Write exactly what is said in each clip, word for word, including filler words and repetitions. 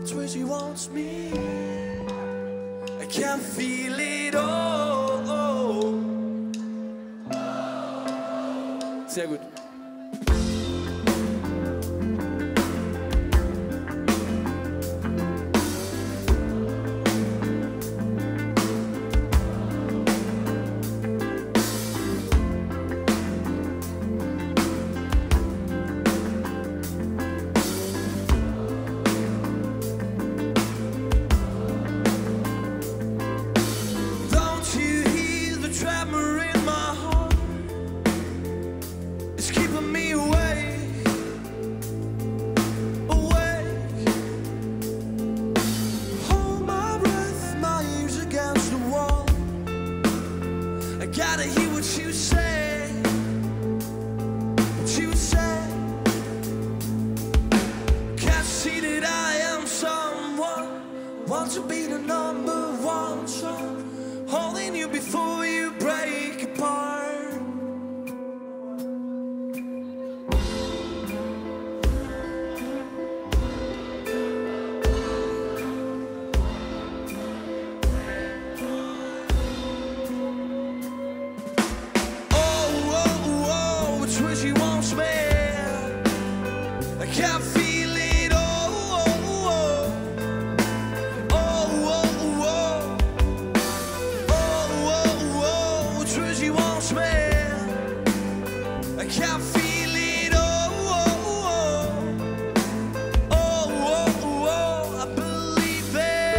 It's where she wants me. I can feel it all. Sehr gut. Gotta hear what you say, what you say. Can't see that I am someone, want to be the number one song, holding you before you break apart. She wants me. I can't feel it. Oh, oh, oh, oh, oh, oh, oh, oh. It's where she wants me. I can't feel it. Oh, oh, oh, oh, oh. I believe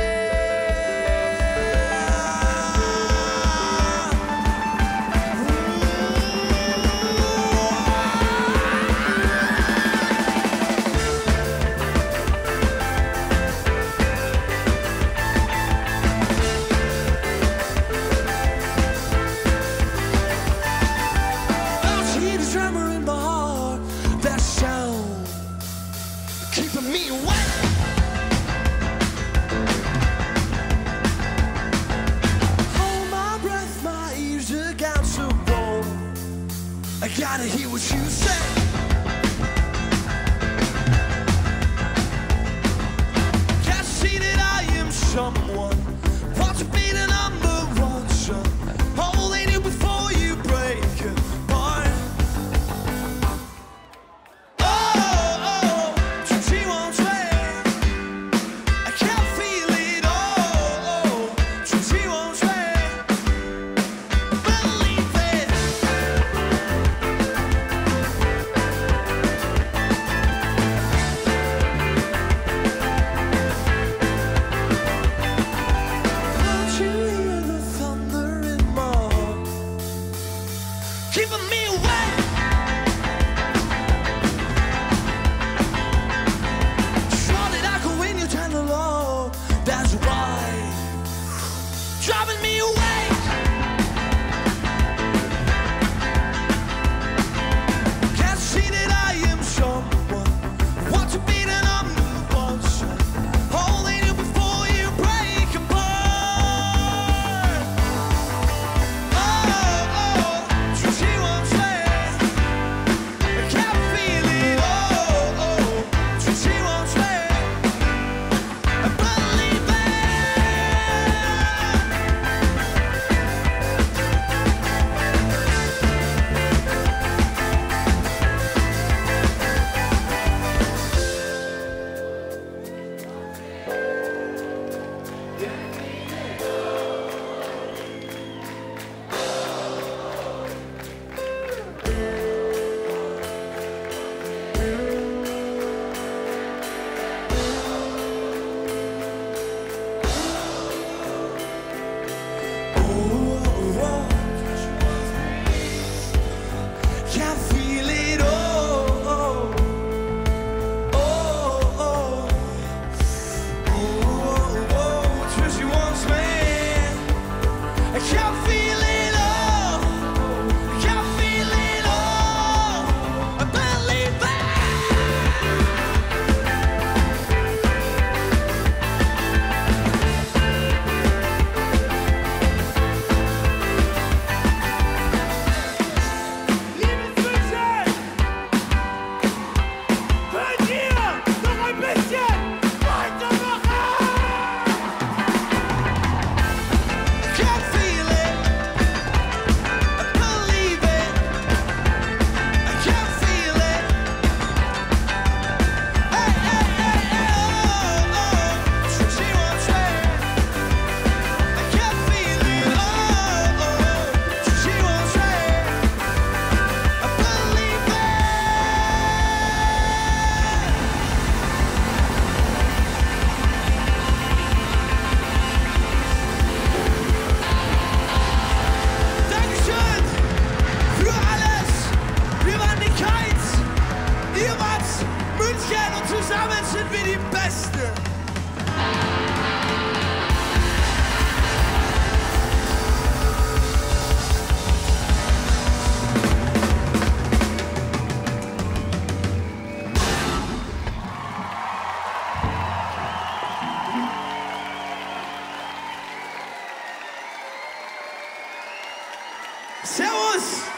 keeping me awake. Hold my breath, my ears against the wall. I gotta hear what you say. Can't see that I am someone, want to be the number one son, holding you before you break apart. zusammen sind wir die Besten. Servus!